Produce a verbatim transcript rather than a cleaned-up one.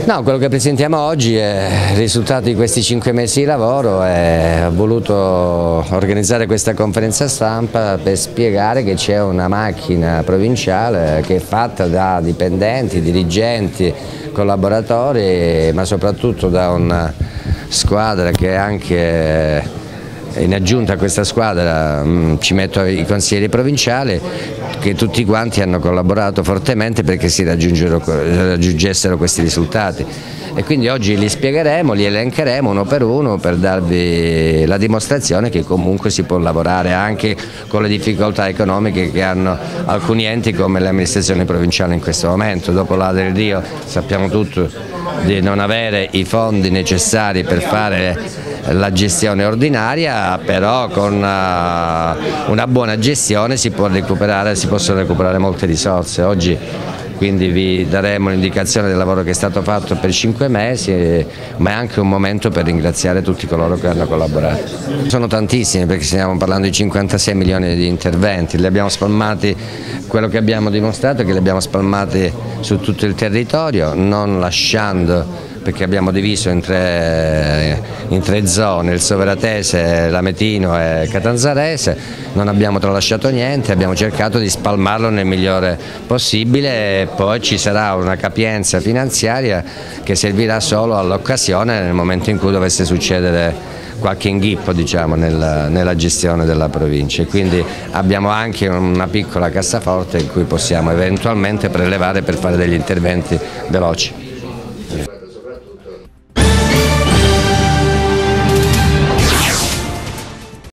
No, quello che presentiamo oggi è il risultato di questi cinque mesi di lavoro e ho voluto organizzare questa conferenza stampa per spiegare che c'è una macchina provinciale che è fatta da dipendenti, dirigenti, collaboratori, ma soprattutto da una squadra che anche in aggiunta a questa squadra mh, ci metto i consiglieri provinciali che tutti quanti hanno collaborato fortemente perché si raggiungessero questi risultati e quindi oggi li spiegheremo, li elencheremo uno per uno per darvi la dimostrazione che comunque si può lavorare anche con le difficoltà economiche che hanno alcuni enti come le amministrazioni provinciali in questo momento. Dopo la del Rio sappiamo tutti di non avere i fondi necessari per fare la gestione ordinaria, però con una buona gestione si può recuperare, si possono recuperare molte risorse. Oggi quindi vi daremo l'indicazione del lavoro che è stato fatto per cinque mesi, ma è anche un momento per ringraziare tutti coloro che hanno collaborato. Sono tantissimi perché stiamo parlando di cinquantasei milioni di interventi, li abbiamo spalmati, quello che abbiamo dimostrato è che li abbiamo spalmati su tutto il territorio, non lasciando, perché abbiamo diviso in tre, in tre zone, il Soveratese, l'Ametino e Catanzarese, non abbiamo tralasciato niente, abbiamo cercato di spalmarlo nel migliore possibile e poi ci sarà una capienza finanziaria che servirà solo all'occasione nel momento in cui dovesse succedere qualche inghippo, diciamo, nella, nella gestione della provincia e quindi abbiamo anche una piccola cassaforte in cui possiamo eventualmente prelevare per fare degli interventi veloci.